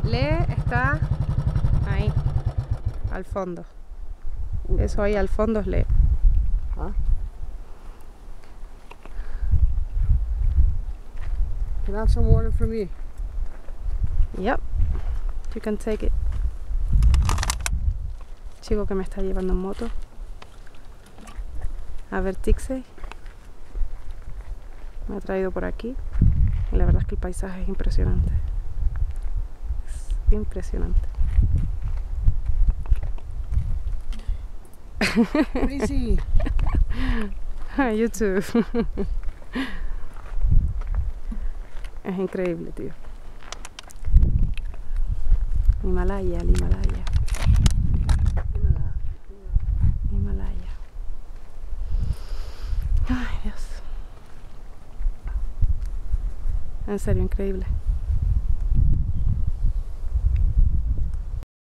Lee está ahí, al fondo. Eso ahí al fondo es Lee. Huh? Can I have some water for me? Yep, you can take it. Chico que me está llevando en moto a ver Tixey. Me ha traído por aquí y la verdad es que el paisaje es impresionante. Es impresionante. Crazy. You too. Es increíble, tío. Himalaya, el Himalaya. Himalaya. Ay, Dios. En serio, increíble.